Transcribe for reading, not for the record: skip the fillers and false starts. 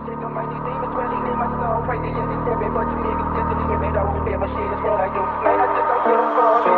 shit, don't mind these demons dwelling in my soul. Crazy as it's heavy, but you niggas just a little bit. I won't be able to shit, it's real like you. Man, I just don't give a fuck.